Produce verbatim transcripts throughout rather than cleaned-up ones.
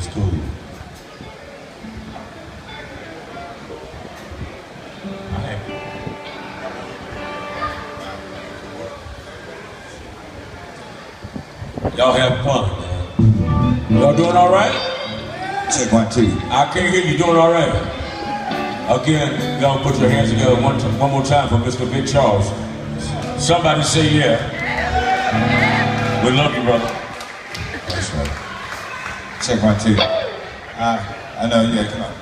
cool. Y'all have fun, man. Y'all doing all right? Check one, two. I can't hear you doing all right. Again, y'all put your hands together one, one more time for Mister Big Charles. Somebody say yeah. We love you, brother. That's right. Check one, two. Uh, I know, yeah, come on.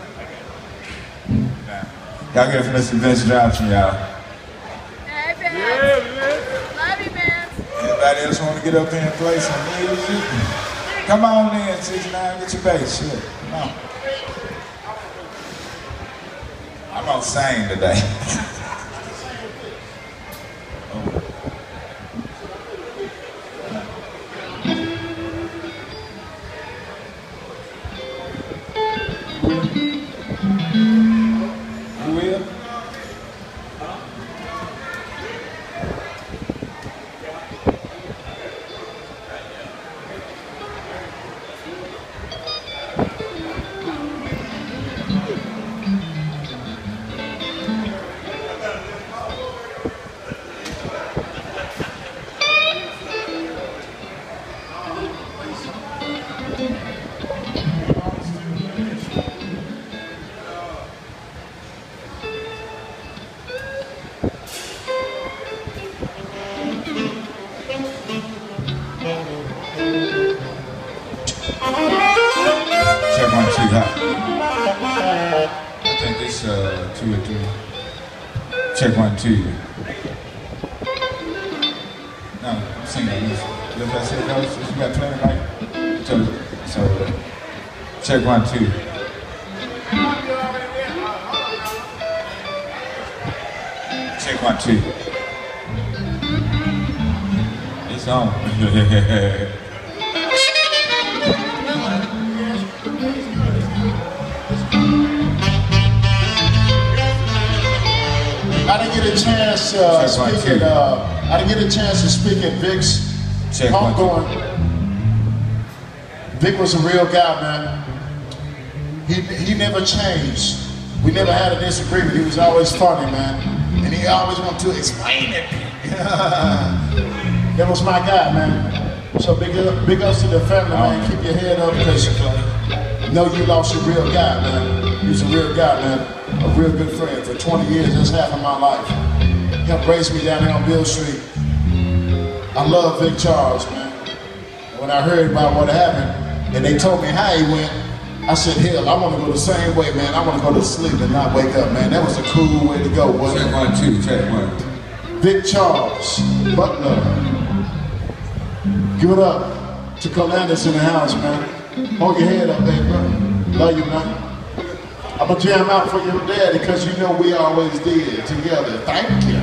Y'all get from Mister Vince Drops from y'all. Hey, man. Yeah, man. Love you, man. Anybody else want to get up here and play some music? Come on in, sixty-nine, get your bass. Shit, come on. I'm gonna sing today. You will? Check one, two, hot. I think this uh two or three. Check one, two. No, I'm singing this. Does that say those? You got plenty right? So, so check one, two. Check one, two. It's on. I didn't get a chance uh, speak at, uh, I didn't get a chance to speak at Vic's homegoing. Vic was a real guy, man. He he never changed. We never had a disagreement. He was always funny, man, and he always wanted to explain it. That was my guy, man. So big up, big ups to the family, man. Keep your head up because you know you lost a real guy, man. He was a real guy, man. A real good friend. For twenty years, that's half of my life. He helped raise me down there on Beale Street. I love Vic Charles, man. When I heard about what happened, and they told me how he went, I said, hell, I want to go the same way, man. I want to go to sleep and not wake up, man. That was a cool way to go, wasn't it? Check one, two, check one. Vic Charles, Butler. Give it up to Colandis in the house, man. Hold your head up, baby, bro. Love you, man. I'm gonna jam out for your daddy because you know we always did together. Thank you.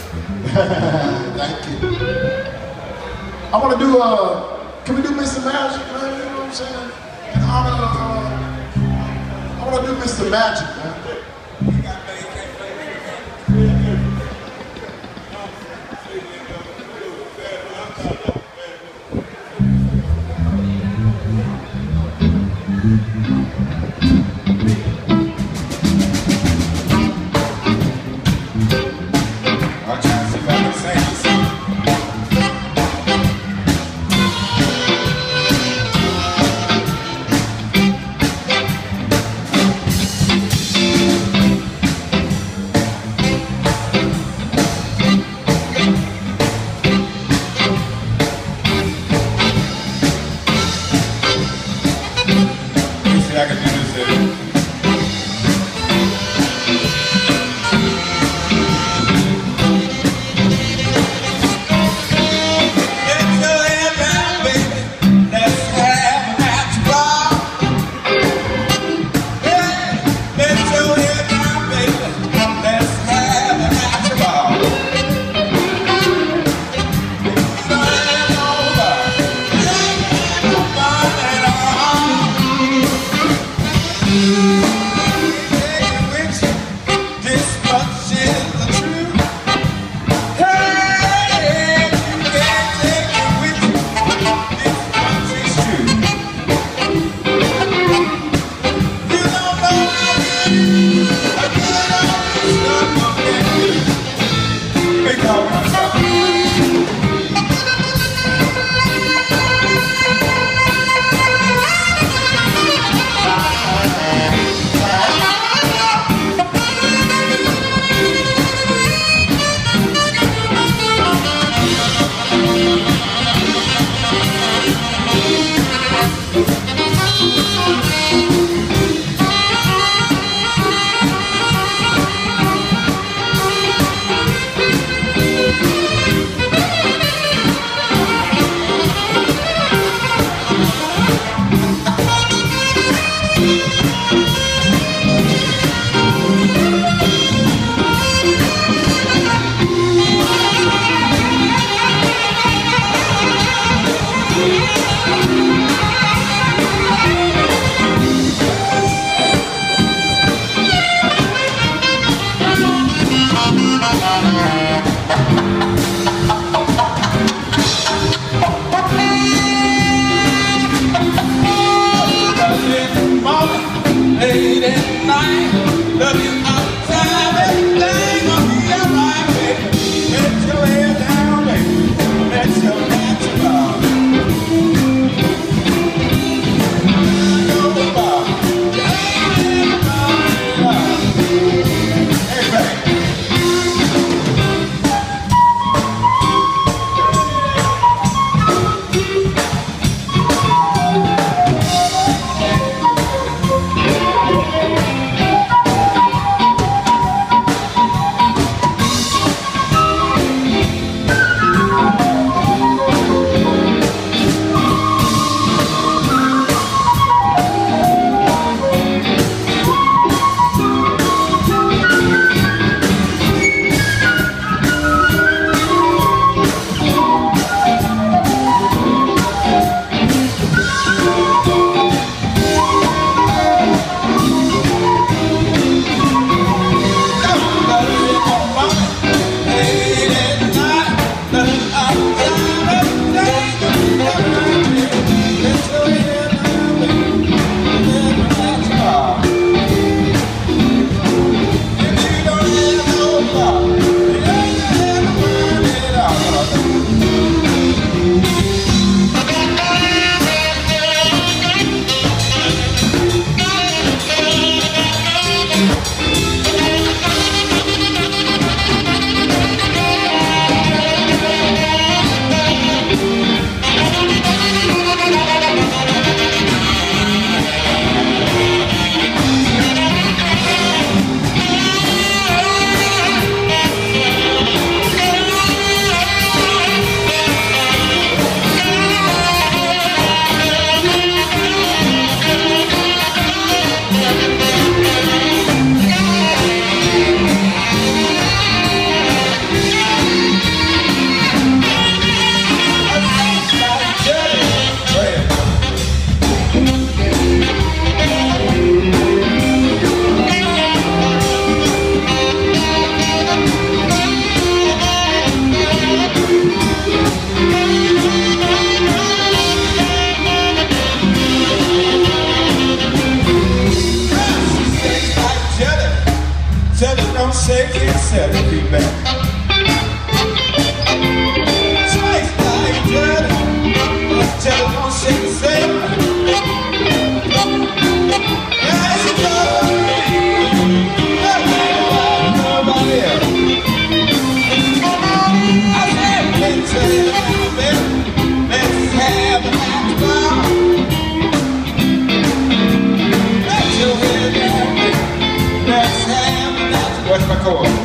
Thank you. I wanna do, uh, can we do Mister Magic, man? You know what I'm saying? In honor of, uh, I wanna do Mister Magic, man. I can do this here. Late at night, love you outside, everything gonna be alright, baby. Let your head down, baby. Let your natural go by. Hey, baby. Tell it don't shake it, set it feet back. Twice like jelly. Tell it don't shake it, set it. Yes, it does. Nobody else. I said, let's tell it a little bit. Let's have a night bar. Let your head down, let's have. What's my chord?